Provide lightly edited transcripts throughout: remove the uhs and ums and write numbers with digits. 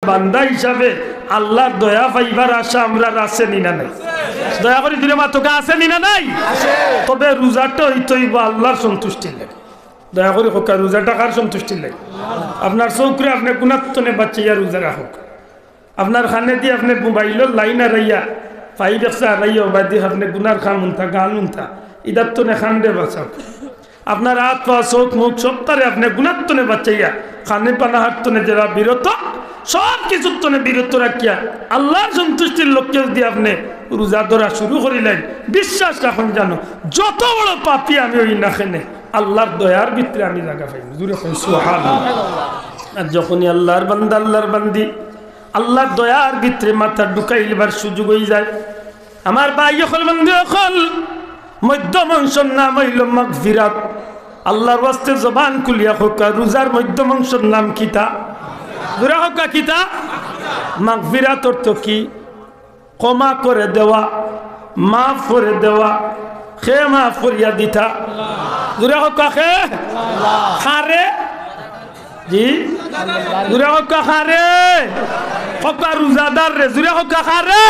বান্দা হিসাবে আল্লাহর দয়া পাইবার আশা আমরা আছে নিনা নাই? দয়া করে দিলে মাতকা আছে নিনা নাই? তবে রোজাটা হইতেই আল্লাহর সন্তুষ্টির লাগে। দয়া করে হোক রোজাটা কার সন্তুষ্টির লাগে? আপনার চৌকরে আপনি গুণাত্তনে বাচ্চাইয়া রোজা রাখুক। আপনার খানে দিয়ে আপনি মোবাইলের লাইন আরাইয়া পাই দেখছে আরাইয়া বাদি আপনি গুনার খান উনতা গান উনতা ইদার তনে খান দে বাঁচাক। আপনার হাত পা চোখ মুখ সব তারে আপনি গুণাত্তনে বাচ্চাইয়া খানে পানা হাত তনে যারা বিরত সব কিছুর তনে বিরত রাখিয়া আল্লাহর সন্তুষ্টির লক্ষ্যে যদি আপনি রোজা ধরা শুরু করিলেন, বিশ্বাস রাখুন জানো যত বড় পাপি আমি ওই না খেনে আল্লাহর দয়ার ভিতরে আমি জায়গা পাই। জুড়ে সুবহানাল্লাহ। আর যখনই আল্লাহর বান্দা আল্লাহর বান্দি আল্লাহর দয়ার ভিতরে মাথা ঢুকাইবার সুযোগ হয়ে যায়, আমার ভাই হল বন্ধু হল মধ্যম অংশের নাম হইল মাগফিরাত। আল্লাহর ওয়াস্তে জবান খুলিয়া হোক রোজার মধ্যম অংশের নাম কিতা? জোরে হোক কিতা? মাগফিরাত অর্থ কি? ক্ষমা করে দেওয়া, মাফ করে দেওয়া, খে মাফ করিয়া দিতা। জোরে হোক খে খারে জি জোরে হোক খারে হকা রোজাদার রে জোরে হোক খারে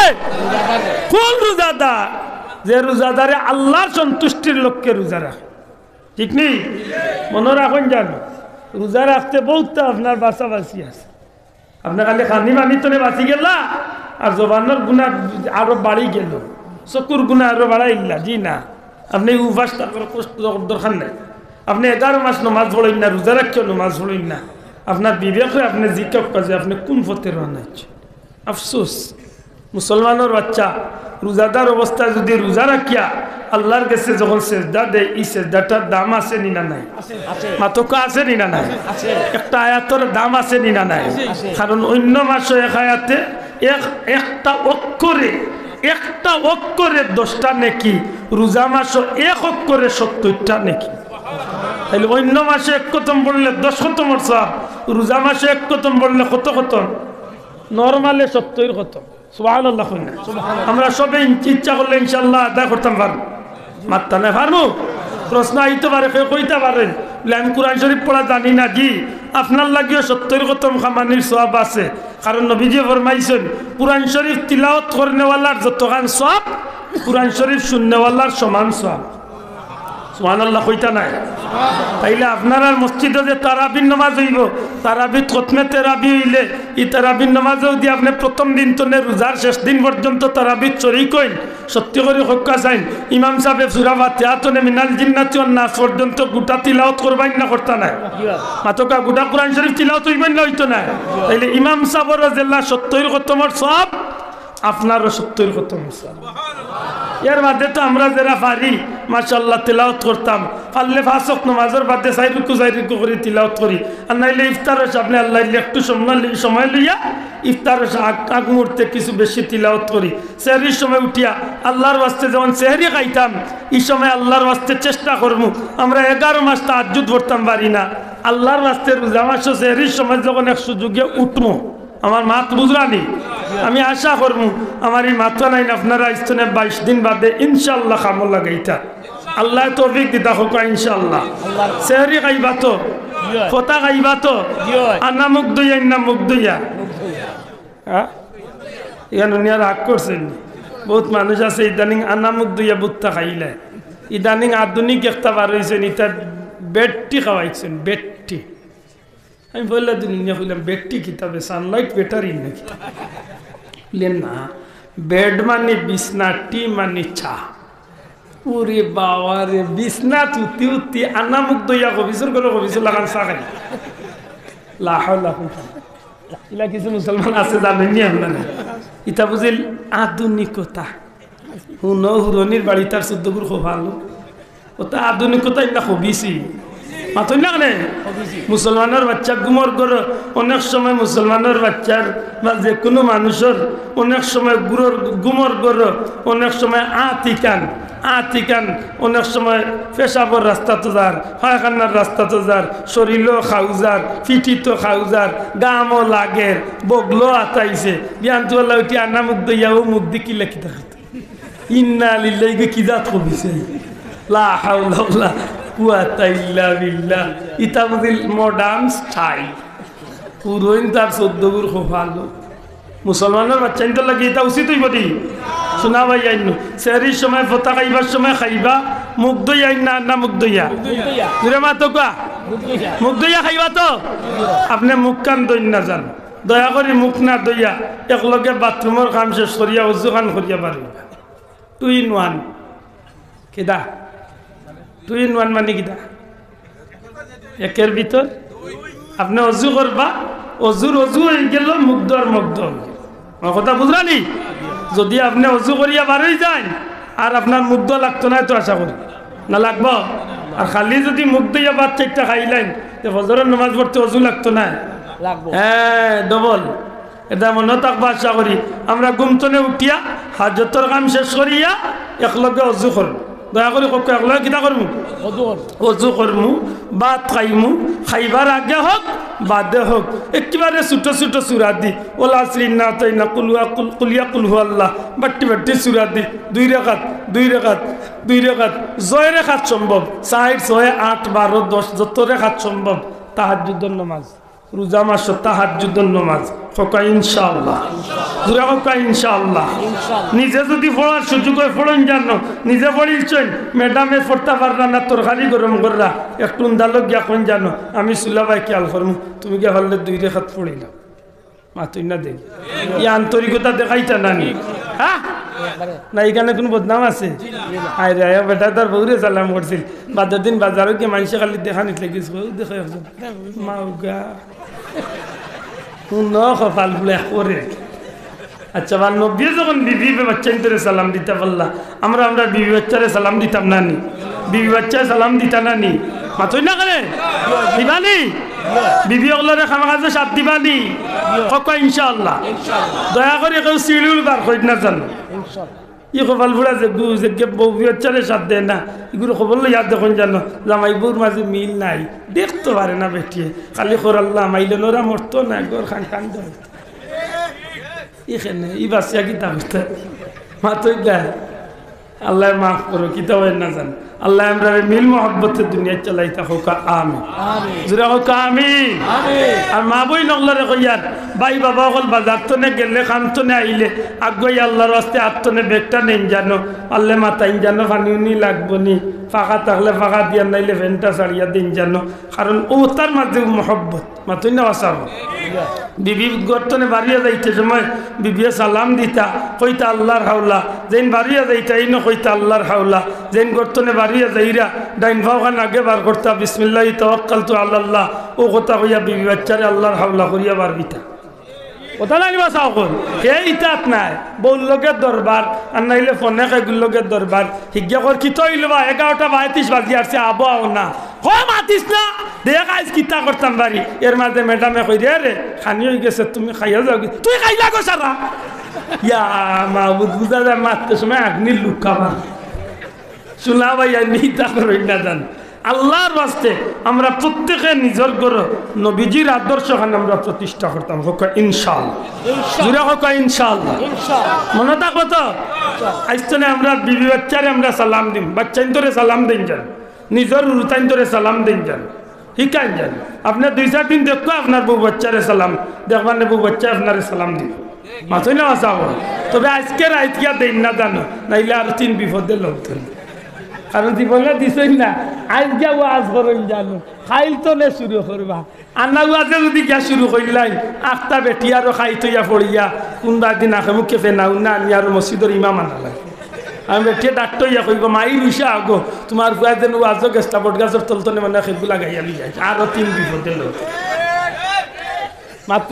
কোন রোজাদার? যে রোজাদারে আল্লাহর সন্তুষ্টির লক্ষ্যে রোজা রাখে। ঠিক নেই? মনে রাখুন জানো রোজা রাখতে বহুত আপনার বাঁচাবাচি আছে। আপনার খালি খানি মানি তো বাঁচি গেলা আর জবানের গুণা আরো বাড়ি গেল, চকুর গুণা আরো বাড়াইলা। জি না, আপনি উপাস দরকার নাই। আপনি 11 মাস নমাজ পড়েন না, রোজা রাখিও নমাজ পড়েন না, আপনার বিবেকে আপনি জিজ্ঞাসা কাজে আপনি কোন পথে রওনা হচ্ছে। আফসোস মুসলমানের বাচ্চা রোজাদার অবস্থায় যদি রোজা রাখিয়া আল্লাহর কাছে যখন সেজদা দেয়, এই সেজদাটার দাম আছে নিনা নাই? মাতকা আছে নিনা নাই? একটা আয়াতের দাম আছে নিনা নাই? কারণ অন্য মাসে এক আয়াতে একটা অক্ষরে 10টা নেকি, রোজা মাসও এক অক্ষরে 70টা নেকি। তাহলে অন্য মাসে 1 খতম পড়লে 10 খতমের সওয়াব, রোজা মাসে 1 খতম পড়লে কত খতম? নরমালে 70 খতম। সুবহানাল্লাহ। আমরা সবে ইচ্ছা করলে ইনশাআল্লাহ আদায় করতাম পারবো, মাত্তা না পারবো? প্রশ্ন আইতে পারে, কেউ কইতে পারেন আমি কোরআন শরীফ পড়া জানি না। জি, আপনার লাগিও 70 খতম খামানির সওয়াব আছে। কারণ নবীজি ফরমাইছেন কোরআন শরীফ তিলাওয়াত করনেওয়ালার যতখান সওয়াব কোরআন শরীফ শুননেওয়ালার সমান সওয়াব। সুবহানাল্লাহ কইতা নাই? তাইলে আপনার আর মসজিদে যে তারাবির নামাজ হইব, তারাবি খতমে তেরাবি হইলে এই তারাবির নামাজও দিয়ে আপনি প্রথম দিন তো রোজার শেষ দিন পর্যন্ত তারাবির শরীক হইন, সত্যি করে হক্কা চাইন ইমাম সাহেব সূরা ফাতিহা তো মিনাল জিন্নাতি ওয়ান নাস পর্যন্ত গোটা তিলাওয়াত করবেন না? করতা নাই? মাতকা গোটা কোরআন শরীফ তিলাওয়াত হইবেন না? হইতো না? তাইলে ইমাম সাহেবের জেলা 70 খতমের সওয়াব, আপনারও 70 খতমের সওয়াব। এর বাদে তো আমরা যারা পারি মাশাআল্লাহ তিলাওয়াত করতাম, পারলে 5 ওয়াক্ত নামাজের বাদে 4 রুকু করে তিলাওয়াত করি। আর নাইলে ইফতারের আপনি আল্লাহ একটু সময় লইয়া ইফতারের আগ মুহূর্তে কিছু বেশি তিলাওয়াত করি। সেহরির সময় উঠিয়া আল্লাহর ওয়াস্তে যখন সেহরি খাইতাম, এই সময় আল্লাহর ওয়াস্তে চেষ্টা করবো। আমরা 11 মাস তাহাজ্জুদ পড়তাম পারি না, আল্লাহর ওয়াস্তে রোজা মাস সেহরির সময় যখন এক সুযোগে উঠবো, আমার মাত বুঝলানি, আমি আশা করবো আমার এই মাত্রা নাই আপনারা ইস্তনে 22 দিন বাদে ইনশাআল্লাহ খামল লাগাইতা। আল্লাহ তৌফিক দিতা হোক ইনশাআল্লাহ। সেহরি খাইবা তো, ফতা খাইবা তো, আন্না মুখ দইয়া ইন্না মুখ দইয়া। হ্যাঁ, এখানে উনি আর রাগ করছেন। বহুত মানুষ আছে ইদানিং আন্না মুখ দইয়া বুত্তা খাইলে। ইদানিং আধুনিক একটা বার হয়েছেন, ইটা বেডটি খাওয়াইছেন, বেডটি। আমি বললাম দুনিয়া বললাম বেডটি কিতাবে সানলাইট ব্যাটারি নাকি? বললেন না, বেড মানে বিছনা, টি মানে চা। ওরে বাবা রে, বিছনা উতি উতি আন্না মুখ দইয়া কবিসুর করে কবিসুর লাগান চা খাই। লাহাউলা ইলা কিছু মুসলমান আছে জানেননি আপনারা? ইটা বুঝিল আধুনিকতা। হুনো হুরনির বাড়ি তার 14 গুর খুব ভালো, ওটা আধুনিকতা ইলা হবিছি মাথুন না কেন? মুসলমানের বাচ্চা গুমর করো, অনেক সময় মুসলমানের বাচ্চার বা যে কোনো মানুষের অনেক সময় গুমর করো, অনেক সময় আতিকান, অনেক সময় পেশাবর রাস্তা তো যার, পায়খানার রাস্তা তো যার, শরীরও খাউজার, পিঠিতো খাউজার, গামও লাগের, বগলো আতাইছে, বিয়ান্তলা উঠি আনা মুখ দইয়াও মুখ দিকি লেখি থাকে। ইন্না লিল্লাহি কি জাত কবিছে, লা হাওলা ওয়ালা কুওয়াতা ইল্লা বিল্লাহ। ইতা বুঝিল মডার্ন স্টাইল। পুরোইন তার 14 গুর খোফাল মুসলমানের বাচ্চা তো লাগে এটা উচিত হইব দি শোনা ভাই আইন সেহরির সময় ফতা খাইবার সময় খাইবা মুখ দই আইন না মুখ দইয়া জুড়ে মা তো কা মুখ দইয়া খাইবা তো আপনি মুখ কান দই না যান দয়া করে মুখ না দইয়া একলগে বাথরুমের কাম শেষ করিয়া উজু খান করিয়া পারবা 2 in 1 কেদা 2 in 1 মানে কিটা একের ভিতর আপনি অজু করবা অজুর অজু হয়ে গেল মুগ্ধ আর মুগ্ধ আমার কথা বুঝলানি যদি আপনি অজু করিয়া বারোই যান আর আপনার মুগ্ধ লাগতো না তো আশা করি না লাগবো আর খালি যদি মুগ্ধ ইয়া বাদ চারটা খাইলেন তো ফজরের নামাজ পড়তে অজু লাগতো না হ্যাঁ ডবল এটা মনে থাকবো আশা করি আমরা ঘুমতনে উঠিয়া হাজতর কাম শেষ করিয়া একলগে অজু করব দয়া করে একলগে কিতা করবো অজু করমু ভাত খাইমু খাইবার আগে হোক বাদে হোক একেবারে ছোট ছোট সুরা দি ওলা শ্রীনা তাইনা কুলিয়া কুলহু আল্লাহ বাট্টি বাট্টি সুরা দি 2 রেখাত 2 রেখাত 2 রেখাত 6 রেখাত সম্ভব 4 6 8 12 10 যত রেখাত সম্ভব তাহাজ্জুদের নামাজ রোজা মাস তাহাজ্জুদের নামাজ ফকা ইনশাআল্লাহ জুরা ফকা ইনশাআল্লাহ নিজে যদি পড়ার সুযোগ হয় পড়েন জানো নিজে পড়িলছেন ম্যাডামে পড়তে পারলা না তরকারি গরম কররা একটু দালক গিয়া কোন জানো আমি সুলাবাই খেয়াল করমু তুমি গিয়ে হলে 2 রেখাত পড়িলাম মাতুই না দেখি এই আন্তরিকতা দেখাইতা নানি হ্যাঁ না এখানে কোনো বদনাম আছে আয় রে বেটা তার বউরে সালাম করছিল বাজার দিন বাজারও গিয়ে মানুষে খালি দেখা নিতে গেছিল দেখে মাউগা ফাল করে আচ্ছা বা নব্বী যখন বিবি বাচ্চাইন্তরে সালাম দিতে পারলা আমরা বিবি বাচ্চারে সালাম দিতাম না নি বিবি বাচ্চায় সালাম দিতা না নি মাতই না করে দিবানি বিবি ওগুলোরে খামা কাজে সাথ দিবানি ককা ইনশাআল্লাহ দয়া করে কেউ সিঁড়িউল বার করি না জানো ই কপাল ফুড়া যে বউ বাচ্চারে সাথ দেয় না এগুলো খবর ইয়াদ দেখুন জানো জামাই বউর মাঝে মিল নাই দেখতে পারে না বেটিয়ে খালি খোরাল্লাহ মাইলে নোরা মরতো না গর খান খান দেয় এখানে ই বাচ্চা কিতা করতে মাতই দেয় আল্লাহ মাফ করো কিতা হয় না জান আল্লাহ আমরা মিল মোহাব্বতের দুনিয়া চালাই থাকো আমিন জুরা হোক আমিন আর মা বই নগলরে কইয়ার ভাই বাবা হল বাজার তো নে গেলে খান তো নে আইলে আগ্রহী আল্লাহর রাস্তে আত্মনে বেগটা নেই জানো আল্লাহ মাতাইন জানো পানি উনি লাগবো নি ফাঁকা থাকলে ফাঁকা দিয়া নাইলে ফ্যানটা ছাড়িয়া দিন জানো কারণ ও তার মাঝে মহব্বত মাতুই না বাসাব বিবি গর্তনে বাড়িয়া যাইতে সময় বিবিয়ে সালাম দিতা কইতা আল্লাহর হাওলা যেন বাড়িয়া যাইতা এই কইতা আল্লাহর হাওলা যেন গর্তনে বাড়িয়া যাইরা ডাইন ভাওখান আগে বার করতা বিসমিল্লাহি তাওয়াক্কালতু আলাল্লাহ ও কথা কইয়া বিবি বাচ্চারে আল্লাহর হাওলা করিয়া বার দিতা কথা নাইবা চাও কোন এই ইতাত নাই বউর লগের দরবার আর নাইলে ফোনে কেগুর লগের দরবার হিজ্ঞা কর কি তৈল বা 11টা 32 বাজি আসছে আবো আও না ও মাতিস না দেখ আজ কিতা করতাম বাড়ি এর মাঝে ম্যাডামে কই রে খানি হয়ে গেছে তুমি খাইয়া যাও তুই খাইলা গো সারা ইয়া মাহবুদ বুঝা যায় মারতে সময় আগ্নির লুক খাবার শুনা ভাইয়া নিতা করই না জান আল্লাহর রাস্তে আমরা প্রত্যেকে নিজের ঘর নবীজির আদর্শখান আমরা প্রতিষ্ঠা করতাম হোক ইনশাআল্লাহ জুড়ে হোক ইনশাআল্লাহ মনে থাকবো তো আজতনে আমরা বিবি বাচ্চারে আমরা সালাম দিম বাচ্চাইন্তরে সালাম দিন যান নিজের রুতাইন্তরে সালাম দিন যান শিকাইন যান আপনার 2-4 দিন দেখো আপনার বউ বাচ্চারে সালাম দেখবেন বউ বাচ্চা আপনারে সালাম দিব মাথই না বাঁচাব তবে আজকে রাইতকিয়া দিন না জানো নাইলে আর 3 বিপদে লোক ধরবে কারণ জীবনে দিছই না আজ গিয়া ওয়াজ করেন জানো খাইল তো নে শুরু করবা আন্না ওয়াজে যদি গিয়া শুরু করিলাই 8টা বেটি আরো খাই তৈয়া পড়িয়া কোনবা দিন আখে মুখে ফেনাও না আমি আর মসজিদের ইমাম আনা লাগে আমি বেটিয়ে ডাক্তর ইয়া কইব মাই রুইসা আগো তোমার ফুয়া যেন ওয়াজও গেছটা বট গাছের তলতনে মানে সেগুলা গাইয়া লিয়ে যায় আরো 3 বিপদে লোক মাত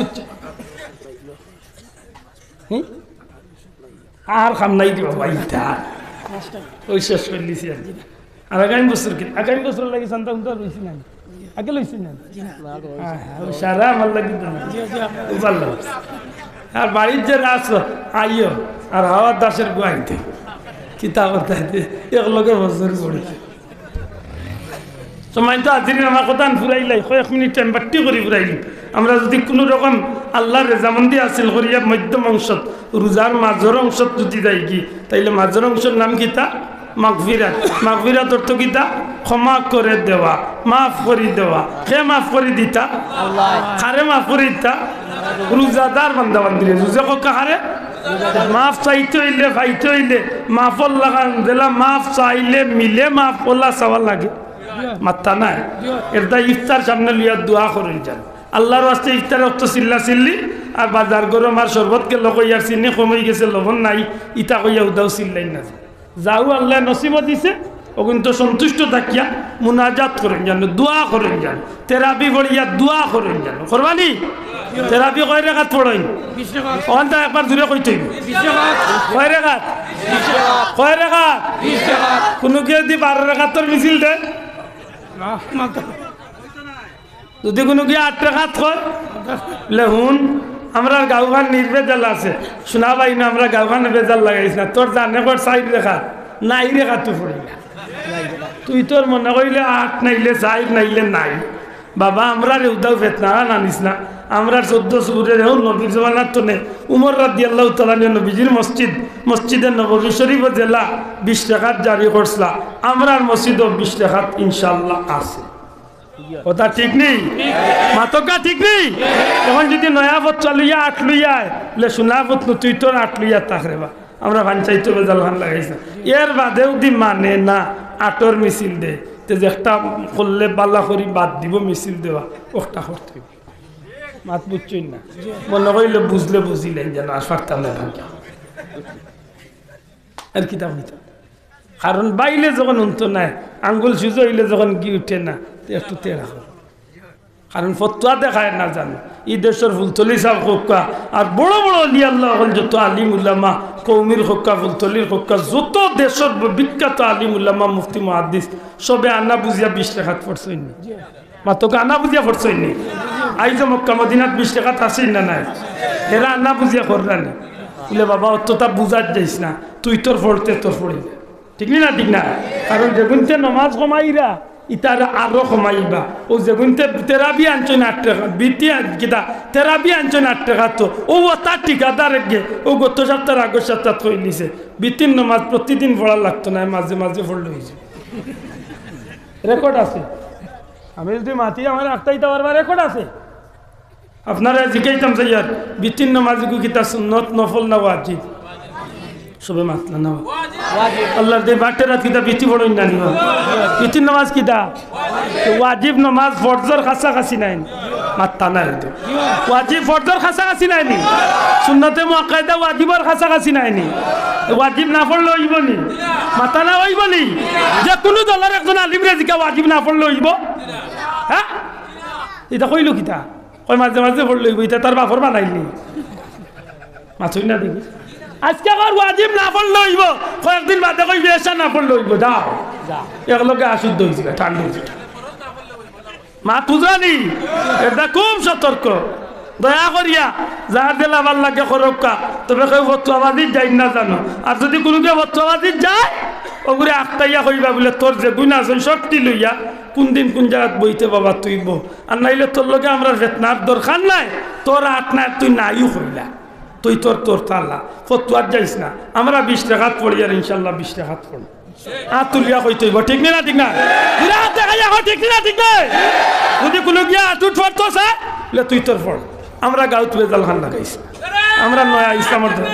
আর খাম নাই দিব ভাইটা ওই শেষ করে দিছি আর আগামী বছর লাগে সন্তান তো লইছি না আগে লইছি না সারা আমার লাগি ভালো আর বাড়ির যে রাস আইও আর হাওয়ার দাসের গুয়াইতে কিতাব একলগে বছর পড়েছে সময় তো আজির আমার কথা ফুরাইলাই কয়েক মিনিট টাইম বাট্টি করে ফুরাইলি আমরা যদি কোনো রকম আল্লাহর রেজামন্দি হাসিল করিয়া মধ্যম অংশত রোজার মাঝর অংশত যদি যাই কি তাইলে মাঝর অংশের নাম কিতা মাগফিরাত। মাগফিরাত অর্থ কিতা? ক্ষমা করে দেওয়া, মাফ করে দেওয়া। কে মাফ করে দিতা? আল্লাহ। কারে মাফ করে দিতা? রোজাদার বান্দা বান্দিরে। রোজা কারে মাফ চাইতে হইলে ভাইতে হইলে মাফল লাগান দিলা, মাফ চাইলে মিলে মাফ করলা চাওয়ার লাগে মাত্তা নাই। এটা ইফতার সামনে লিয়া দোয়া করেন যান আল্লাহর ওয়াস্তে। ইফতার অত চিল্লা চিল্লি আর বাজার গরম আর শরবত কে লইয়ার চিনি কমে গেছে, লবণ নাই, ইটা কইয়া উদাও চিল্লাই না যাও। আল্লাহ নসিব দিছে ও কিন্তু সন্তুষ্ট থাকিয়া মুনাজাত করেন জানো, দোয়া করেন জানো, তেরাবি পড়িয়া দোয়া করেন জানো। করবানি তেরাবি কয় রেখাত পড়েন? ওখানটা একবার দূরে কইতে কয় রেখাত? কয় রেখাত? কোনো কেউ যদি 12 রেখাতর মিছিল দেয়, যদি কোনো কি 8 রেখাত কয় লেহুন আমরা গাঁওখান নির্বেজাল আছে শোনা পাই না, আমরা গাঁওখানে বেজাল লাগাইছ না। তোর জানে কর 4 রেখাত নাই রেখাত তো পড়ি না, তুই তোর মনে করিলে 8 নাইলে 4 নাইলে নাই। বাবা আমরা উদাও ফেতনা নানিস না। আমরা 14 সুরের নবীর জমানার তো নেই। উমর রাদিয়াল্লাহু তাআলা নবীজির মসজিদে নববী শরীফ জেলা 20 রেখাত জারি করছলা। আমরার মসজিদও 20 রেখাত ইনশাআল্লাহ আছে। কথা ঠিক নেই? মাতকা ঠিক নেই? এখন যদি নয়া পথ চালুইয়া 8 লইয়া বলে শোনা পথ তুই তোর 8 লইয়া থাকরে বা আমরা ভাঞ্চাইতো বেজাল ভান লাগাইছে। এর বাদেও দি মানে না 8 মিছিল দে তে যে একটা করলে বালা করি বাদ দিব মিছিল দেওয়া ওটা করতে মাত বুঝছই না। মনে করিলে বুঝলে বুঝিলেন যেন আর পারতাম না ভাঙ্গা আর কিতাব নিতাম। কারণ বাইলে যখন উন্ত নাই আঙ্গুল সুজো হইলে যখন কি উঠে না একটু তেড়া করো। কারণ ফতুয়া দেখায় না জানো ই দেশের ফুলতলি সাহেব হক্কা আর বড় বড় আল্লাহ হল যত আলিম উল্লামা কৌমির হক্কা ফুলতলির হক্কা যত দেশের বিখ্যাত আলিম উল্লামা মুফতি মুহাদ্দিস সবে আনা বুঝিয়া 20 রেখাত পড়ছইনি। মাত্র আনা বুঝিয়া পড়ছইনি। আইজ মক্কা মদিনাত 20 রেখাত আসেই না নাই, এরা আনা বুঝিয়া কররানি বলে বাবা অতটা বুঝার যাইস না, তুই তোর পড়তে তোর পড়ি ঠিক না ঠিক না। কারণ যেগুনতে নমাজ কমাইরা ইতারা আরো কমাইবা। ও যেগুনতে তেরাবি আনছেন 8 টাকা বিতি কিতা তেরাবি আনছেন 8 টাকা তো ও তার ঠিকাদার গে ও গত সপ্তাহের আগের সপ্তাহ কই নিছে বিতিন নমাজ প্রতিদিন পড়া লাগতো না, মাঝে মাঝে পড়লে হয়েছে। রেকর্ড আছে, আমি যদি মাতি আমার একটাই তো বারবার রেকর্ড আছে। আপনারা জিজ্ঞাইতাম যে ইয়ার বিতিন নমাজ কিতা সুন্নত নফল না ওয়াজিব? সবে মাতলা না আল্লাহর দে বাটেরা কিতা বিতি পড়ই না নিবা। বিতিন নামাজ কিতা ওয়াজিব নামাজ ফরজর কাছাকাছি নাই মাত্তা নাই তো। ওয়াজিব ফরজর কাছাকাছি নাই নি, সুন্নতে মুআক্কাদা ওয়াজিবর কাছাকাছি নাই নি। ওয়াজিব না পড়লে হইব নি? মাত্তা না হইব নি? যে কোনো দলের একজন আলিম রেজিকা ওয়াজিব না পড়লে হইব? হ্যাঁ এটা কইলো কিতা কই মাঝে মাঝে পড়লে হইব, এটা তার বাপর বানাইলি মাছই না দেখি। আজকে আবার ওয়াজিব না পড়লে হইব, কয়েকদিন বাদে কই বেশা না পড়লে হইব। যাও একলগে আশুদ্ধ হয়েছিল ঠান্ডা হয়েছিল মা তুজানি। এটা খুব সতর্ক, দয়া করিয়া যার দিল আবার লাগে খরক্কা। তবে কেউ বর্তমাবাদী যাই না জানো, আর যদি কোনো কেউ বর্তমাবাদী যায় ওগুলো আটটাইয়া কইবা বলে তোর যে গুণ আছে সবটি লইয়া কোন দিন কোন জায়গাত বইতে বাবা তুই বো। আর নাইলে তোর লগে আমরা ফেতনার দরকার নাই, তোর আট নাই তুই নাইও কইলা তুই তোর তাল্লা ফতুয়ার যাইস না। আমরা 20 টাকাত পড়ি আর ইনশাল্লাহ 20 টাকাত পড়ি। হাত তুলিয়া কই তুইব ঠিক না ঠিক না? ঠিক না ঠিক না? যদি কোনো গিয়া তুই পড়তোস বলে তুই তোর পড়। আমরা গাঁত বেজাল খান লাগাইছি, আমরা নয়া ইসলামের ধর্ম।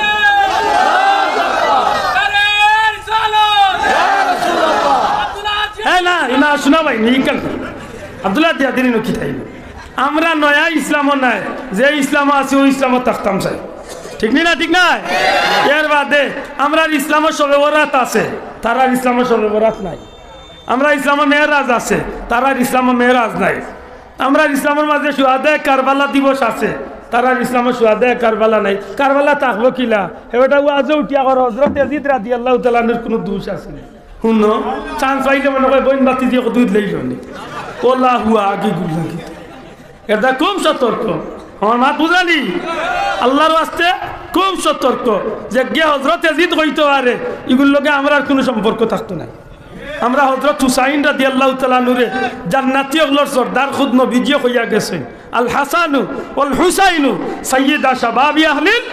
হ্যাঁ না ইনা শোনা ভাই নিকাল আব্দুল্লাহ দিয়া দিন কি থাইব। আমরা নয়া ইসলামও নাই, যে ইসলাম আছে ওই ইসলামও থাকতাম চাই ঠিক না ঠিক না? এর বাদে আমরা ইসলামের সবে বরাত আছে, তারার ইসলামের সবে বরাত নাই। আমরা ইসলামের মেয়েরাজ আছে, তারার ইসলামের মেয়েরাজ নাই। আমরা ইসলামের মাঝে সুহাদায়ে কারবালা দিবস আছে, তারার ইসলামের সুহাদায়ে কারবালা নাই। কারবালা থাকবো কিলা হেটা আজও উঠিয়া কর হযরত ইয়াজিদ রাদিয়াল্লাহু তাআলা আনহুর কোনো দোষ আছে শুনো চান্স পাইলে মনে করে বইন বাতি দিয়ে দুধ লইল নি ওলা হুয়া আগে গুলা কি। এটা খুব সতর্ক আমার মা বুঝালি আল্লাহর ওয়াস্তে খুব সতর্ক যে গে হযরত ইয়াজিদ হইতে পারে এগুলোর লগে আমরা আর কোনো সম্পর্ক থাকতো না। আমরা হযরত হুসাইন রাদিয়াল্লাহু তাআলা নূরে জান্নাতি ওগুলোর সরদার খুদ নবীজি হইয়া গেছেন। আল হাসানু ওয়াল হুসাইনু সাইয়্যিদা শাবাবি আহলিল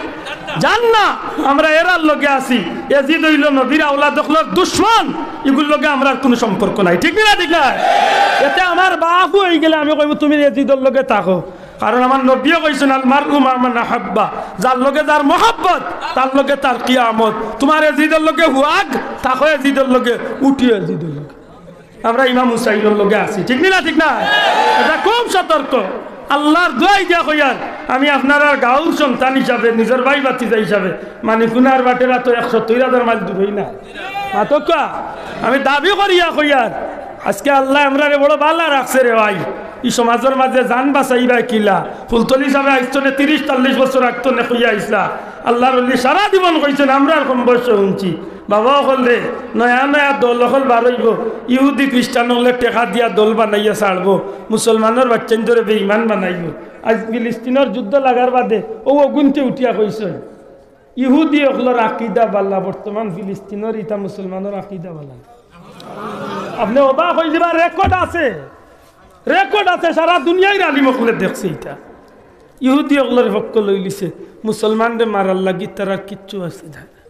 জান না আমরা এরার লগে আছি এজিদ হইল নবীর আওলাদ হকলর দুশ্মন এগুলোর লগে আমরা কোনো সম্পর্ক নাই ঠিক না ঠিক না এতে আমার বাপু হয়ে গেলে আমি কইব তুমি এজিদর লগে থাকো কারণ আমার নবীও কইছেন আল মারউ মা মান আহাব্বা যার লগে যার মহব্বত তার লগে তার কিয়ামত তোমার এজিদর লগে হুয়াগ থাকো এজিদর লগে উঠিও এজিদর লগে আমরা ইমাম হুসাইনের লগে আছি ঠিক না ঠিক না এটা খুব সতর্ক আল্লাহর দোয়াই দিয়া কইয়ার আমি আপনার গাঁওর সন্তান হিসাবে নিজের ভাই বাতিজা হিসাবে মানে কুনার বাটেরা তো 170,000 মাইল দূর হই না মাতকা আমি দাবি করিয়া কইয়ার আজকে আল্লাহ আমরা বড় ভালো রাখছে রে ভাই এই সমাজের মাঝে জান বাঁচাইবা কিলা ফুলতলি হিসাবে আইসনে 30-40 বছর আগতো নে কইয়া আইসলা আল্লাহর ওলি সারা জীবন কইছেন আমরা আর কম বয়সে শুনছি বাবা হলে নয়া নয়া দল হল বারইব ইহুদি খ্রিস্টান হলে টেকা দিয়া দল বানাইয়া ছাড়বো মুসলমানের বাচ্চান ধরে বেঈমান বানাইব আজ ফিলিস্তিনের যুদ্ধ লাগার বাদে ও অগুনতে উঠিয়া কইছেন ইহুদি হলর আকিদা বাল্লা বর্তমান ফিলিস্তিনের ইটা মুসলমানের আকিদা বাল্লা আপনি অবাক হয়ে যাবার রেকর্ড আছে সারা দুনিয়ায় আলিম হলে দেখছে এটা ইহুদি হলর পক্ষ লই লিছে মুসলমানদের মারার লাগি তারা কিচ্ছু আছে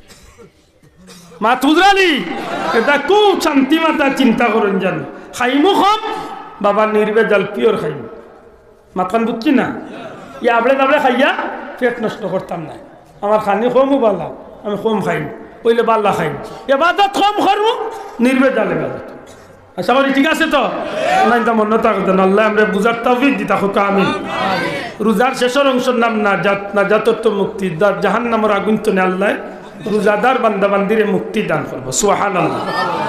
মা তুজরালি এটা খুব শান্তি মাতা চিন্তা করেন জানো খাইমু কম বাবা নির্বেজাল পিওর খাইমু মাথান বুঝছি না ইয়া আবড়ে দাবড়ে খাইয়া পেট নষ্ট করতাম না আমার খানি কমও বালা আমি কম খাইম ওইলে বাল্লা খাইম এবাদত কম করবো নির্বেজাল এবাদত আশা করি ঠিক আছে তো নাই তা মনে থাকতেন আল্লাহ আমরা বুঝার তৌফিক দিতা হোক আমিন রোজার শেষের অংশের নাম নাজাতত্ব মুক্তি জাহান্নামের আগুন তো নে আল্লাহ রোজাদার বান্দা বান্দিরে মুক্তি দান করব সুবহানাল্লাহ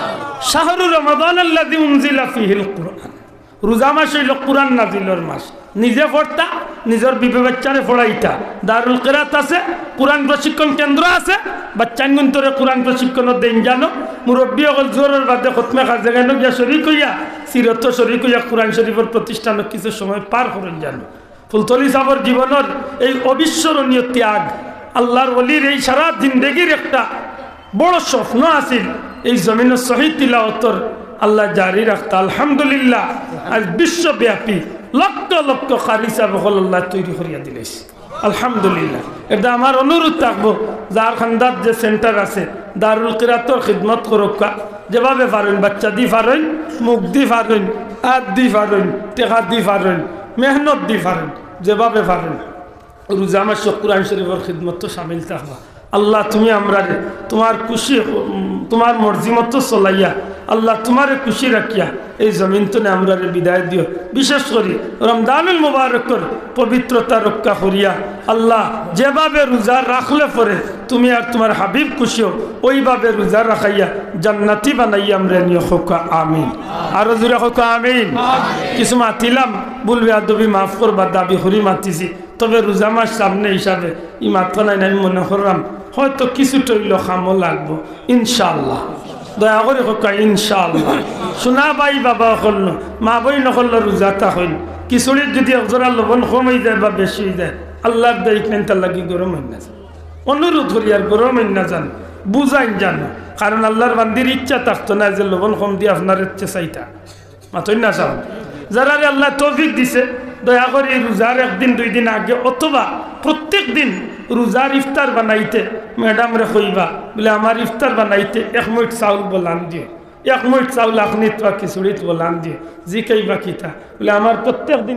শাহরু রমাদান আল্লাযী উনজিলা ফীহিল কুরআন রোজা মাস হইল কুরআন নাজিলের মাস নিজে পড়তা নিজের বিবি বাচ্চারে পড়াইতা দারুল কিরাত আছে কুরআন প্রশিক্ষণ কেন্দ্র আছে বাচ্চাঙ্গুন্তরে কুরআন প্রশিক্ষণ দেন জানো মুরব্বী হল জোরের বাদে খতমে খাজে গেল গিয়া শরীক হইয়া সিরত শরীক হইয়া কুরআন শরীফের প্রতিষ্ঠান কিছু সময় পার করেন জানো ফুলতলি সাহর জীবনের এই অবিস্মরণীয় ত্যাগ আল্লাহর ওলির এই সারা জিন্দেগির একটা বড় স্বপ্ন আছিল এই জমিনের শহীদ তিলাওয়াতর আল্লাহ জারি রাখতা আলহামদুলিল্লাহ আজ বিশ্বব্যাপী লক্ষ লক্ষ কারি সাহেব হল আল্লাহ তৈরি করিয়া দিলেস আলহামদুলিল্লাহ এটা আমার অনুরোধ থাকবো যার খান্দার যে সেন্টার আছে দারুল কিরাতর খিদমত করুকা যেভাবে পারেন বাচ্চা দি পারেন মুখ দি পারেন হাত দি পারেন টেকা দি পারেন মেহনত দি পারেন যেভাবে পারেন রোজা মাস কুরআন শরীফের খিদমত তো শামিল থাকবা আল্লাহ তুমি আমরা তোমার খুশি তোমার মর্জি মতো চলাইয়া আল্লাহ তোমারে খুশি রাখিয়া এই জমিন তো আমরা বিদায় দিও বিশেষ করে রমজানুল মুবারকর পবিত্রতা রক্ষা করিয়া আল্লাহ যেভাবে রোজা রাখলে পরে তুমি আর তোমার হাবিব খুশিও ওইভাবে রোজা রাখাইয়া জান্নাতি বানাইয়া আমরা নিয়ে হোকা আমিন আরো জোরে হোকা আমিন কিছু মাতিলাম বলবে আদবি মাফ করবা দাবি হরি মাতিছি তবে রোজা মাস সামনে হিসাবে ই মাত্র নাই আমি মনে করলাম হয়তো কিছু টইল খামও লাগবো ইনশাআল্লাহ দয়া করে হোক ইনশাআল্লাহ শোনা বাই বাবা হল মা বই নকল রোজাটা হইল কিছুড়ির যদি একজোড়া লবণ কম হয়ে যায় বা বেশি হয়ে যায় আল্লাহর দায়িত্ব নেন তার লাগি গরম হই না যান অনুরোধ করি আর গরম হই না যান বুঝাইন জানো কারণ আল্লাহর বান্দির ইচ্ছা থাকতো না যে লবণ কম দিয়ে আপনার ইচ্ছে চাইতা মাতই না চাও যারা আল্লাহ তৌফিক দিছে দয়া করে রোজার একদিন দুই দিন আগে অথবা প্রত্যেক দিন রোজার ইফতার বানাইতে ম্যাডাম রে কইবা বলে আমার ইফতার বানাইতে 1 মুঠ চাউল বলান দিও 1 মুঠ চাউল আখনিত বা খিচুড়িত বলান দিও জি কইবা কিতা বলে আমার প্রত্যেক দিন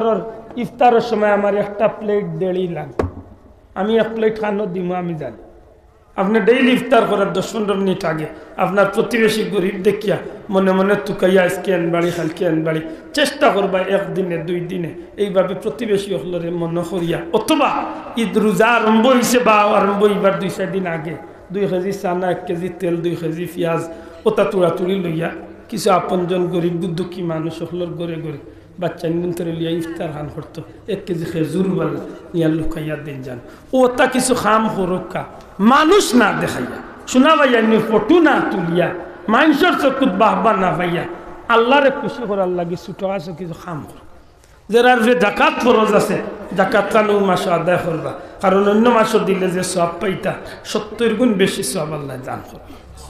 ইফতারের সময় আমার একটা প্লেট দেড়ি লাগবে আমি 1 প্লেট খানো দিব আমি জানি আপনি ডেইলি ইফতার করার 10-15 মিনিট আগে আপনার প্রতিবেশী গরিব দেখিয়া মনে মনে তুকাইয়া আজকে আনবাড়ি কালকে আনবাড়ি চেষ্টা করবা 1 দিনে 2 দিনে এইভাবে প্রতিবেশী হলরে মনে করিয়া অথবা ঈদ রোজা আরম্ভ হয়েছে বা আরম্ভ হইবার 2-4 দিন আগে 2 কেজি চানা 1 কেজি তেল 2 কেজি পেঁয়াজ ওটা তুড়াতুড়ি লইয়া কিছু আপনজন গরিব দুঃখী মানুষ হলর ঘরে ঘরে বাচ্চা নিয়ন্ত্রণ লিয়া ইফতার খান করতো 1 কেজি খেজুর বালা নিয়া লুকাইয়া দিন যান ওটা কিছু খাম হরক্কা মানুষ না দেখাইয়া শোনা ভাইয়া নি ফটো না তুলিয়া মানুষের চকুত বাহবা না ভাইয়া আল্লাহরে খুশি করার লাগি ছোট আছে কিছু খাম কর যারা যে জাকাত ফরজ আছে জাকাত কানু মাস আদায় করবা কারণ অন্য মাস দিলে যে সব পাইতা 70 গুণ বেশি সব আল্লাহ দান করবে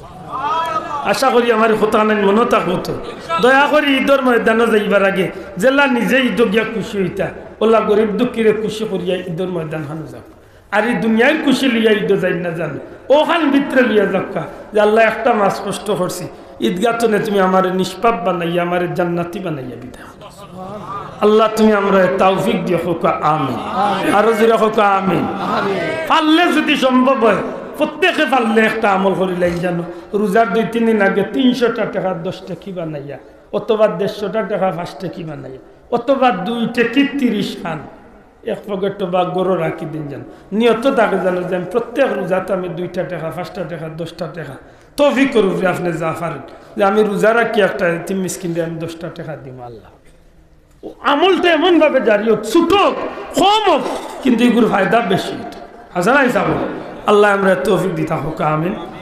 আশা করি আমার কথা নাই মনে থাকবো তো দয়া করি ঈদের ময়দানে যাইবার আগে জেলা নিজে ঈদ গিয়া খুশি হইতা ওলা গরিব দুঃখীরে খুশি করিয়া ঈদের ময়দান খানো যাও আর এই দুনিয়ার খুশি লিয়া ঈদ যাই না জানো ওখান ভিতরে লিয়া যাক্কা যে আল্লাহ একটা মাস কষ্ট করছি ঈদগাতনে তুমি আমার নিষ্পাপ বানাইয়া আমার জান্নাতি বানাইয়া বিদায় আল্লাহ তুমি আমরা তৌফিক দিও হোকা আমিন আরো জোরে হোকা আমিন পারলে যদি সম্ভব হয় প্রত্যেকে পারলে একটা আমল করিলাই জানো রোজার 2-3 দিন আগে 300টা টাকা 10 টাকি বানাইয়া অথবা 150টা টাকা 5 টাকি বানাইয়া অথবা 2 টাকি 30 খান এক পকেট বা গরো রাখি দিন জানো নিয়ত থাকে জানো যে আমি প্রত্যেক রোজাতে আমি 2টা টাকা 5টা টাকা 10টা টাকা তৌফিক করুন আপনি যা পারেন যে আমি রোজা রাখি একটা এতিম মিসকিনকে আমি 10টা টাকা দিব আল্লাহ আমলটা এমন ভাবে জারি হোক ছোট কম হোক কিন্তু এগুলোর ফায়দা বেশি হাসানাই যাবো আল্লাহ আমরা তৌফিক দিতা হোক আমিন